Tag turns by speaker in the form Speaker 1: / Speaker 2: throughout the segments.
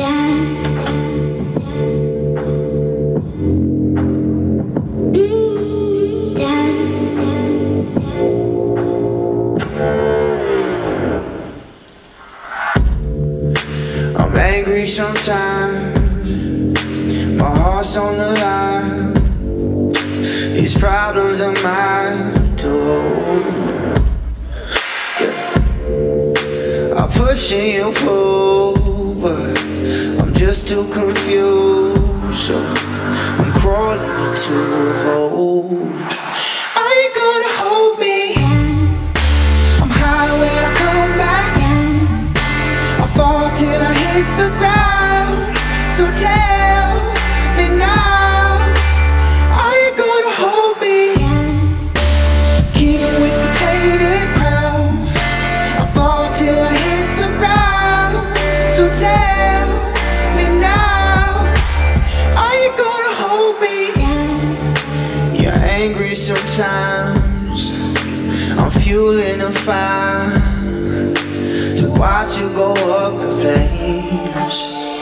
Speaker 1: I'm angry sometimes, my heart's on the line. These problems are mine to hold. I push and you pull, but I'm just too confused. So I'm crawling into a hole. Are you gonna hold me? I'm high when I come back. I fall till I hit the ground. So tell me now, are you gonna hold me? King with the tainted crown. I fall till I hit the ground. So tell me now, are you gonna hold me? You're angry sometimes, I'm fueling a fire to watch you go up in flames.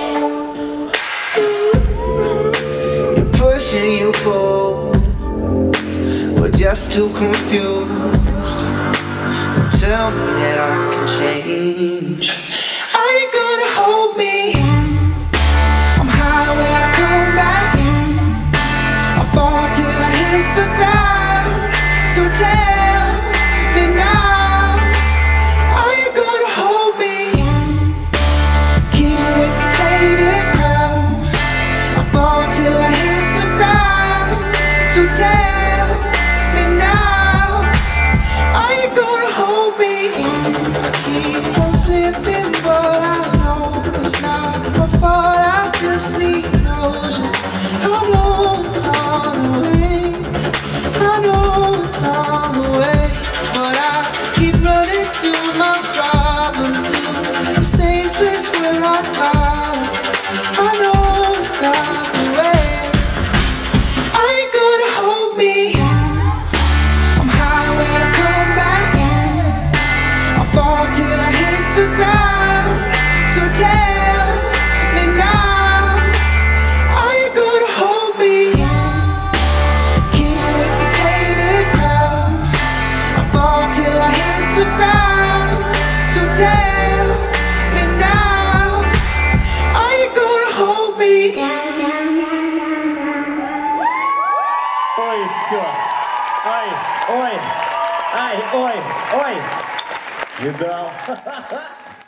Speaker 1: You push and you pull, we're just too confused. Tell me that I can change. Are you gonna hold me? I'm high when I come back. I fall till I hit the ground. So tell me now, are you gonna hold me? King with the tainted crown. I fall till I hit the ground. So tell me now, are you gonna hold me? Keep on slipping, but I know it's not my fault. I just need notion. I know it's on the way. I know it's on the way, but I keep running to my problems, to the same place where I got them. I know it's not the way. Are you gonna hold me? I'm high when I come back. I fall till I hit the ground. So tell me now, are you gonna hold me? King with the tainted crown. I fall till I hit the ground. So tell me now, are you gonna hold me?
Speaker 2: Ой, все. Ай, ой, ай, ой, ой. Не дал.